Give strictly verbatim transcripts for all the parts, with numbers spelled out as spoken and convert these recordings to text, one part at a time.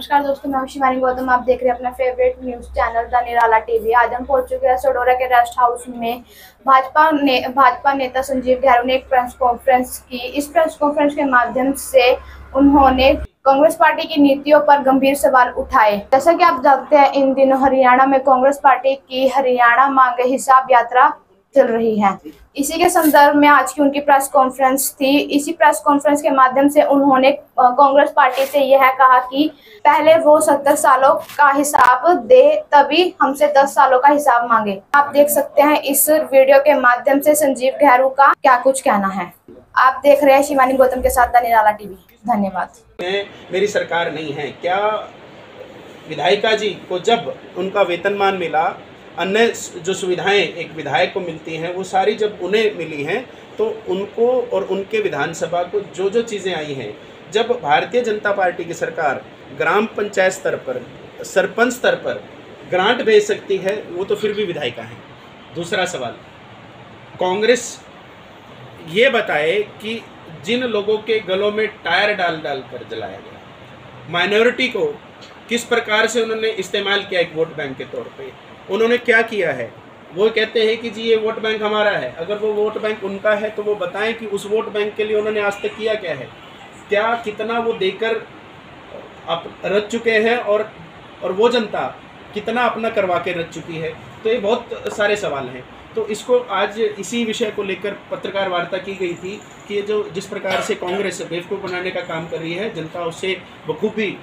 नमस्कार दोस्तों, मैं शिवानी गौतम। आप देख रहे हैं अपना favourite news channel the Nirala TV. आज हम पहुंच चुके हैं सडोरा के रेस्ट हाउस में। भाजपा ने भाजपा नेता संजीव गहलोत ने एक प्रेस कॉन्फ्रेंस की। इस प्रेस कॉन्फ्रेंस के माध्यम से उन्होंने कांग्रेस पार्टी की नीतियों पर गंभीर सवाल उठाए। जैसा कि आप जानते हैं, इन दिनों हरियाणा में कांग्रेस पार्टी की हरियाणा मांगे हिसाब यात्रा चल रही है। इसी के संदर्भ में आज की उनकी प्रेस कॉन्फ्रेंस थी। इसी प्रेस कॉन्फ्रेंस के माध्यम से उन्होंने कांग्रेस पार्टी से यह कहा कि पहले वो सत्तर सालों का हिसाब दे, तभी हमसे दस सालों का हिसाब मांगे। आप देख सकते हैं इस वीडियो के माध्यम से संजीव गहलोत का क्या कुछ कहना है। आप देख रहे हैं शिवानी गौतम के साथ द निराला टीवी। धन्यवाद। मेरी सरकार नहीं है क्या? विधायिका जी को जब उनका वेतनमान मिला, अन्य जो सुविधाएं एक विधायक को मिलती हैं, वो सारी जब उन्हें मिली हैं, तो उनको और उनके विधानसभा को जो जो चीज़ें आई हैं, जब भारतीय जनता पार्टी की सरकार ग्राम पंचायत स्तर पर, सरपंच स्तर पर ग्रांट भेज सकती है, वो तो फिर भी विधायिका है। दूसरा सवाल, कांग्रेस ये बताए कि जिन लोगों के गलों में टायर डाल डाल कर जलाया गया, माइनॉरिटी को किस प्रकार से उन्होंने इस्तेमाल किया एक वोट बैंक के तौर पे, उन्होंने क्या किया है। वो कहते हैं कि जी ये वोट बैंक हमारा है। अगर वो वोट बैंक उनका है तो वो बताएं कि उस वोट बैंक के लिए उन्होंने आज तक किया क्या है, क्या कितना वो देकर आप रच चुके हैं, और और वो जनता कितना अपना करवा के रच चुकी है। तो ये बहुत सारे सवाल हैं। तो इसको आज इसी विषय को लेकर पत्रकार वार्ता की गई थी कि ये जो जिस प्रकार से कांग्रेस बेवकूफ़ बनाने का काम कर रही है, जनता उससे बखूबी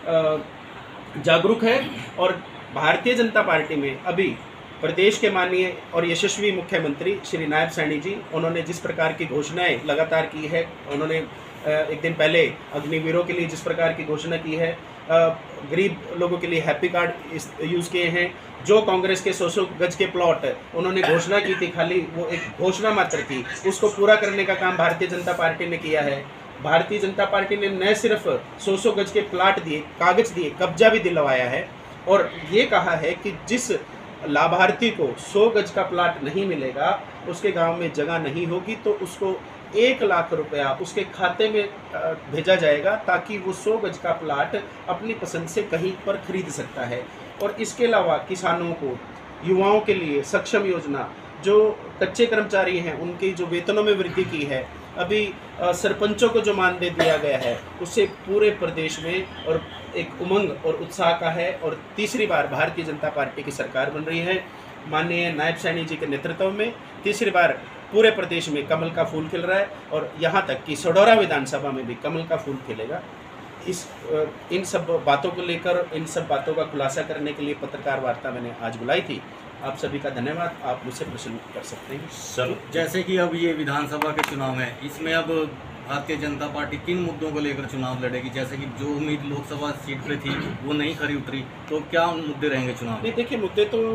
जागरूक है। और भारतीय जनता पार्टी में अभी प्रदेश के माननीय और यशस्वी मुख्यमंत्री श्री नायब सैनी जी, उन्होंने जिस प्रकार की घोषणाएं लगातार की है, उन्होंने एक दिन पहले अग्निवीरों के लिए जिस प्रकार की घोषणा की है, गरीब लोगों के लिए हैप्पी कार्ड यूज़ किए हैं, जो कांग्रेस के सौ सौ गज के प्लॉट उन्होंने घोषणा की थी, खाली वो एक घोषणा मात्र थी, उसको पूरा करने का काम भारतीय जनता पार्टी ने किया है। भारतीय जनता पार्टी ने न सिर्फ सौ सौ गज के प्लाट दिए, कागज दिए, कब्जा भी दिलवाया है, और ये कहा है कि जिस लाभार्थी को सौ गज का प्लाट नहीं मिलेगा, उसके गांव में जगह नहीं होगी, तो उसको एक लाख रुपया उसके खाते में भेजा जाएगा, ताकि वो सौ गज का प्लाट अपनी पसंद से कहीं पर खरीद सकता है। और इसके अलावा किसानों को, युवाओं के लिए सक्षम योजना, जो कच्चे कर्मचारी हैं उनकी जो वेतनों में वृद्धि की है, अभी सरपंचों को जो मानदेय दिया गया है, उससे पूरे प्रदेश में और एक उमंग और उत्साह का है। और तीसरी बार भारतीय जनता पार्टी की सरकार बन रही है माननीय नायब सैनी जी के नेतृत्व में। तीसरी बार पूरे प्रदेश में कमल का फूल खिल रहा है, और यहाँ तक कि सडोरा विधानसभा में भी कमल का फूल खिलेगा। इस इन सब बातों को लेकर, इन सब बातों का खुलासा करने के लिए पत्रकार वार्ता मैंने आज बुलाई थी। आप सभी का धन्यवाद। आप मुझसे प्रश्न कर सकते हैं सर। जैसे कि अब ये विधानसभा के चुनाव हैं, इसमें अब भारतीय जनता पार्टी किन मुद्दों को लेकर चुनाव लड़ेगी? जैसे कि जो उम्मीद लोकसभा सीट पे थी वो नहीं खरी उतरी, तो क्या मुद्दे रहेंगे चुनाव? नहीं, देखिए, मुद्दे तो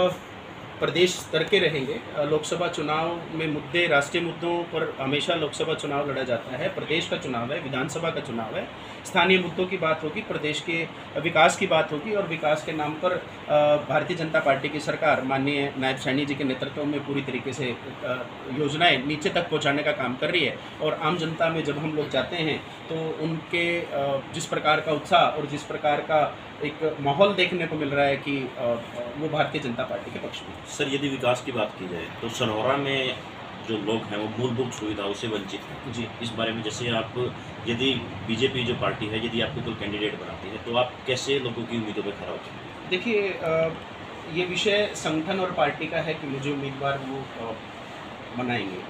प्रदेश स्तर के रहेंगे। लोकसभा चुनाव में मुद्दे, राष्ट्रीय मुद्दों पर हमेशा लोकसभा चुनाव लड़ा जाता है। प्रदेश का चुनाव है, विधानसभा का चुनाव है, स्थानीय मुद्दों की बात होगी, प्रदेश के विकास की बात होगी, और विकास के नाम पर भारतीय जनता पार्टी की सरकार माननीय नायब सैनी जी के नेतृत्व में पूरी तरीके से योजनाएं नीचे तक पहुंचाने का काम कर रही है। और आम जनता में जब हम लोग जाते हैं तो उनके जिस प्रकार का उत्साह और जिस प्रकार का एक माहौल देखने को मिल रहा है कि वो भारतीय जनता पार्टी के पक्ष में। सर, यदि विकास की बात की जाए तो सनौरा में जो लोग हैं वो मूलभूत सुविधाओं से वंचित हैं जी। इस बारे में, जैसे आप, यदि बीजेपी जो पार्टी है, यदि आपको कोई कैंडिडेट बनाती है, तो आप कैसे लोगों की उम्मीदों पर खरा होते हैं? देखिए, ये विषय संगठन और पार्टी का है कि मुझे उम्मीदवार वो बनाएंगे।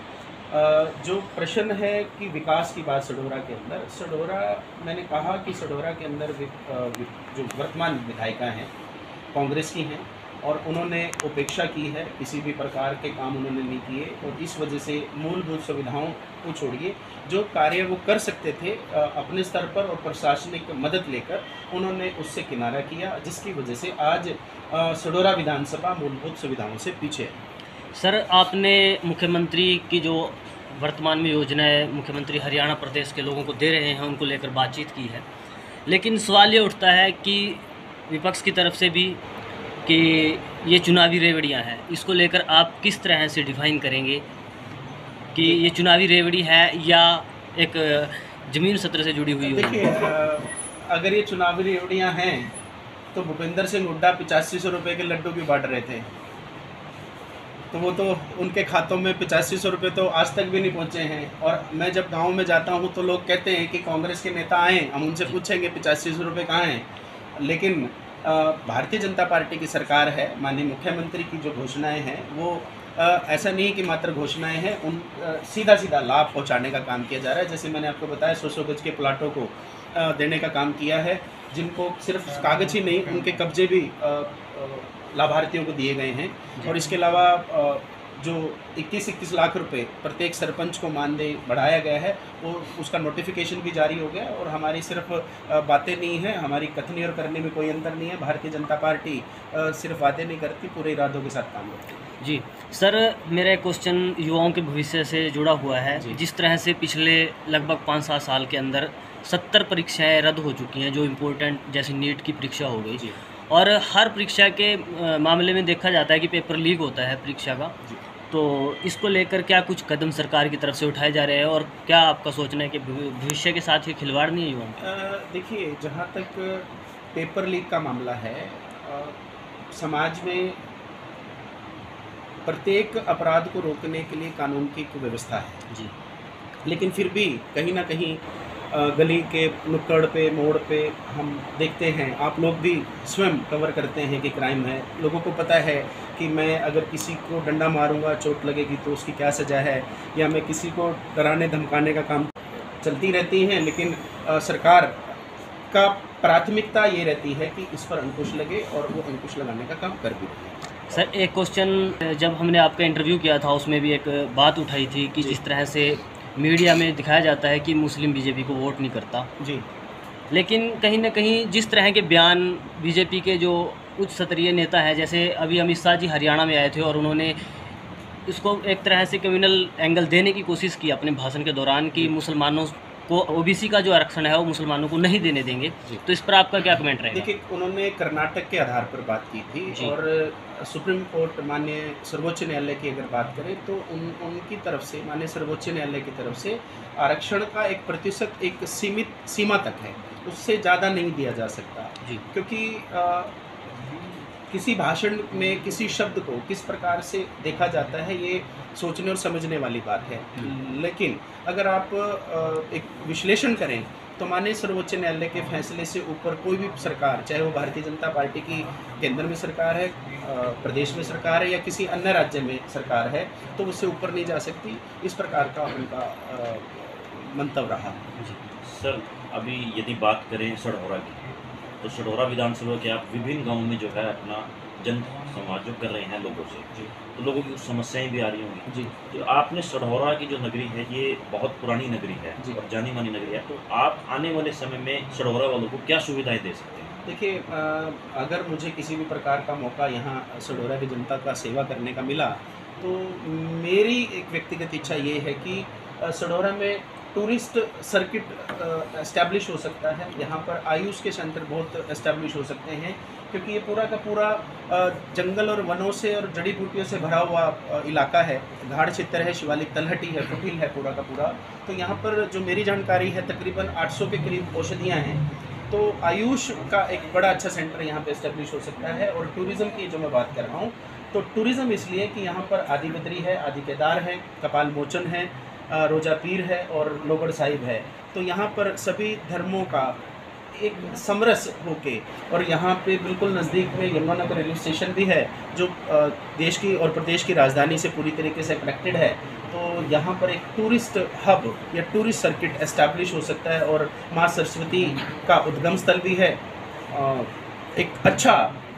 जो प्रश्न है कि विकास की बात सडोरा के अंदर, सडोरा, मैंने कहा कि सडोरा के अंदर जो वर्तमान विधायिका हैं कांग्रेस की हैं, और उन्होंने उपेक्षा की है, किसी भी प्रकार के काम उन्होंने नहीं किए, और इस वजह से मूलभूत सुविधाओं को छोड़िए, जो कार्य वो कर सकते थे अपने स्तर पर और प्रशासनिक मदद लेकर, उन्होंने उससे किनारा किया, जिसकी वजह से आज सडोरा विधानसभा मूलभूत सुविधाओं से पीछे है। सर, आपने मुख्यमंत्री की जो वर्तमान में योजना है, मुख्यमंत्री हरियाणा प्रदेश के लोगों को दे रहे हैं, उनको लेकर बातचीत की है, लेकिन सवाल ये उठता है कि विपक्ष की तरफ से भी कि ये चुनावी रेवड़ियाँ हैं, इसको लेकर आप किस तरह से डिफाइन करेंगे कि ये चुनावी रेवड़ी है या एक ज़मीन सत्र से जुड़ी हुई? देखिए, अगर ये चुनावी रेवड़ियाँ हैं तो भूपेंद्र सिंह हुड्डा पचासी सौ रुपये के लड्डू क्यों बांट रहे थे? तो वो तो उनके खातों में पचासी सौ रुपये तो आज तक भी नहीं पहुंचे हैं। और मैं जब गांव में जाता हूं तो लोग कहते हैं कि कांग्रेस के नेता आए, हम उनसे पूछेंगे पचासी सौ रुपये कहाँ हैं। लेकिन भारतीय जनता पार्टी की सरकार है, माननीय मुख्यमंत्री की जो घोषणाएं हैं वो आ, ऐसा नहीं कि मात्र घोषणाएं हैं, उन आ, सीधा सीधा लाभ पहुंचाने का काम किया जा रहा है। जैसे मैंने आपको बताया सौ सौ गज के प्लाटों को आ, देने का काम किया है, जिनको सिर्फ कागज ही नहीं उनके कब्जे भी आ, आ, लाभार्थियों को दिए गए हैं। और इसके अलावा जो इक्कीस इक्कीस लाख रुपए प्रत्येक सरपंच को मानदेय बढ़ाया गया है, वो उसका नोटिफिकेशन भी जारी हो गया। और हमारी सिर्फ बातें नहीं हैं, हमारी कथनी और करने में कोई अंतर नहीं है। भारतीय जनता पार्टी सिर्फ बातें नहीं करती, पूरे इरादों के साथ काम करती है। जी सर, मेरा एक क्वेश्चन युवाओं के भविष्य से जुड़ा हुआ है। जिस तरह से पिछले लगभग पाँच सात साल के अंदर सत्तर परीक्षाएं रद्द हो चुकी हैं, जो इम्पोर्टेंट जैसे नीट की परीक्षा हो गई, और हर परीक्षा के मामले में देखा जाता है कि पेपर लीक होता है परीक्षा का। तो इसको लेकर क्या कुछ कदम सरकार की तरफ से उठाए जा रहे हैं, और क्या आपका सोचना है कि भविष्य के साथ ये खिलवाड़ नहीं है युवाओं? देखिए, जहाँ तक पेपर लीक का मामला है, समाज में प्रत्येक अपराध को रोकने के लिए कानून की एक व्यवस्था है जी। लेकिन फिर भी कहीं ना कहीं गली के नुक्कड़ पे, मोड़ पे हम देखते हैं, आप लोग भी स्वयं कवर करते हैं कि क्राइम है। लोगों को पता है कि मैं अगर किसी को डंडा मारूंगा, चोट लगेगी तो उसकी क्या सज़ा है, या मैं किसी को डराने धमकाने का काम चलती रहती हैं। लेकिन आ, सरकार का प्राथमिकता ये रहती है कि इस पर अंकुश लगे, और वो अंकुश लगाने का काम कर भी रही है। सर, एक क्वेश्चन, जब हमने आपका इंटरव्यू किया था उसमें भी एक बात उठाई थी कि जिस तरह से मीडिया में दिखाया जाता है कि मुस्लिम बीजेपी को वोट नहीं करता जी, लेकिन कहीं ना कहीं जिस तरह के बयान बीजेपी के जो उच्च स्तरीय नेता हैं, जैसे अभी अमित शाह जी हरियाणा में आए थे और उन्होंने इसको एक तरह से कम्युनल एंगल देने की कोशिश की अपने भाषण के दौरान कि मुसलमानों को ओबीसी का जो आरक्षण है वो मुसलमानों को नहीं देने देंगे। तो इस पर आपका क्या कमेंट रहेगा? देखिए, उन्होंने कर्नाटक के आधार पर बात की थी, और सुप्रीम कोर्ट, माननीय सर्वोच्च न्यायालय की अगर बात करें तो उन उनकी तरफ से, माननीय सर्वोच्च न्यायालय की तरफ से आरक्षण का एक प्रतिशत एक सीमित सीमा तक है, उससे ज़्यादा नहीं दिया जा सकता जी। क्योंकि आ, किसी भाषण में किसी शब्द को किस प्रकार से देखा जाता है, ये सोचने और समझने वाली बात है। लेकिन अगर आप एक विश्लेषण करें तो माननीय सर्वोच्च न्यायालय के फैसले से ऊपर कोई भी सरकार, चाहे वो भारतीय जनता पार्टी की केंद्र में सरकार है, प्रदेश में सरकार है, या किसी अन्य राज्य में सरकार है, तो उससे ऊपर नहीं जा सकती। इस प्रकार का उनका मंतव्य रहा। सर, अभी यदि बात करें सढौरा की, तो सढौरा विधानसभा के आप विभिन्न गाँव में जो है अपना जन संवाद जो कर रहे हैं लोगों से, तो लोगों की समस्याएं भी आ रही होंगी जी। तो आपने सढौरा की जो नगरी है, ये बहुत पुरानी नगरी है और जानी मानी नगरी है, तो आप आने वाले समय में सढौरा वालों को क्या सुविधाएं दे सकते हैं? देखिए, अगर मुझे किसी भी प्रकार का मौका यहाँ सढौरा की जनता का सेवा करने का मिला, तो मेरी एक व्यक्तिगत इच्छा ये है कि सढौरा में टूरिस्ट सर्किट एस्टैब्लिश हो सकता है। यहाँ पर आयुष के सेंटर बहुत एस्टैब्लिश हो सकते हैं, क्योंकि ये पूरा का पूरा जंगल और वनों से और जड़ी बूटियों से भरा हुआ इलाका है। घाड़ क्षेत्र है, शिवालिक तलहटी है, फुटिल है पूरा का पूरा। तो यहाँ पर जो मेरी जानकारी है, तकरीबन आठ सौ के करीब औषधियाँ हैं। तो आयुष का एक बड़ा अच्छा सेंटर यहाँ पे एस्टैब्लिश हो सकता है। और टूरिज़्म की जो मैं बात कर रहा हूँ, तो टूरिज़्म इसलिए कि यहाँ पर आदि बद्री है, आदि केदार है, कपाल मोचन है, रोजा पीर है और लोगढ़ साहिब है। तो यहाँ पर सभी धर्मों का एक समरस होके, और यहाँ पे बिल्कुल नज़दीक में यमुनानगर रेलवे स्टेशन भी है, जो देश की और प्रदेश की राजधानी से पूरी तरीके से कनेक्टेड है। तो यहाँ पर एक टूरिस्ट हब या टूरिस्ट सर्किट एस्टैब्लिश हो सकता है। और माँ सरस्वती का उद्गम स्थल भी है। एक अच्छा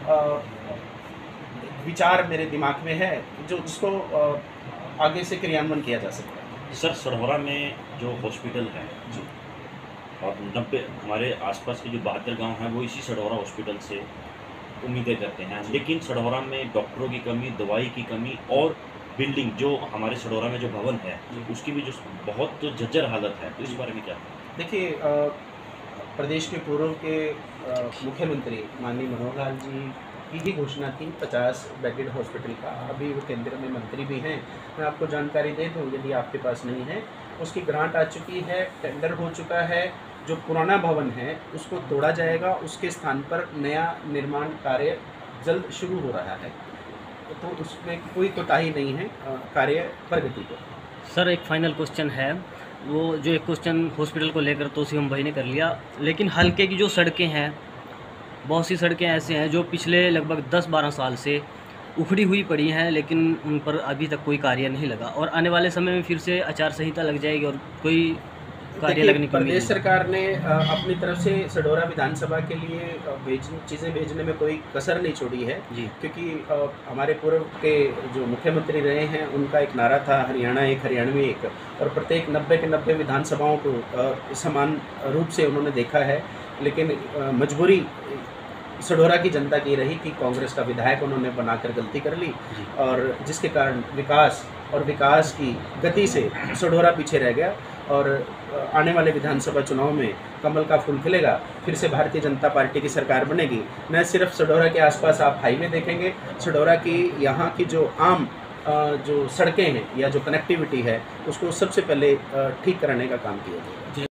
विचार मेरे दिमाग में है, जो जिसको आगे से क्रियान्वयन किया जा सकता है। सर, सढौरा में जो हॉस्पिटल है जी, और नब्बे हमारे आसपास के जो बहत्तर गांव हैं वो इसी सढौरा हॉस्पिटल से उम्मीदें करते हैं, लेकिन सढौरा में डॉक्टरों की कमी, दवाई की कमी, और बिल्डिंग जो हमारे सढौरा में जो भवन है उसकी भी जो बहुत जर्जर हालत है, तो इस बारे में क्या? देखिए, प्रदेश के पूर्व के मुख्यमंत्री माननीय मनोहर लाल जी की ही घोषणा थी पचास बेडेड हॉस्पिटल का। अभी वो केंद्र में मंत्री भी हैं। मैं आपको जानकारी दे दूं, यदि आपके पास नहीं है, उसकी ग्रांट आ चुकी है, टेंडर हो चुका है, जो पुराना भवन है उसको तोड़ा जाएगा, उसके स्थान पर नया निर्माण कार्य जल्द शुरू हो रहा है, तो उसमें कोई कोताही नहीं है कार्य प्रगति को। सर एक फाइनल क्वेश्चन है, वो जो एक क्वेश्चन हॉस्पिटल को लेकर तो सीएम भाई ने कर लिया, लेकिन हल्के की जो सड़कें हैं, बहुत सी सड़कें ऐसे हैं जो पिछले लगभग दस बारह साल से उखड़ी हुई पड़ी हैं, लेकिन उन पर अभी तक कोई कार्य नहीं लगा और आने वाले समय में फिर से आचार संहिता लग जाएगी और कोई कार्य लगने को प्रदेश सरकार ने अपनी तरफ से सडोरा विधानसभा के लिए भेज चीज़ें भेजने में कोई कसर नहीं छोड़ी है जी, क्योंकि हमारे पूर्व के जो मुख्यमंत्री रहे हैं उनका एक नारा था हरियाणा एक हरियाणवी एक, और प्रत्येक नब्बे के नब्बे विधानसभाओं को समान रूप से उन्होंने देखा है, लेकिन मजबूरी सडोरा की जनता की रही कि कांग्रेस का विधायक उन्होंने बनाकर गलती कर ली, और जिसके कारण विकास और विकास की गति से सडोरा पीछे रह गया। और आने वाले विधानसभा चुनाव में कमल का फूल खिलेगा, फिर से भारतीय जनता पार्टी की सरकार बनेगी। न सिर्फ सडोरा के आसपास आप हाईवे देखेंगे, सडोरा की यहाँ की जो आम जो सड़कें हैं या जो कनेक्टिविटी है उसको सबसे पहले ठीक कराने का काम किया जाएगा।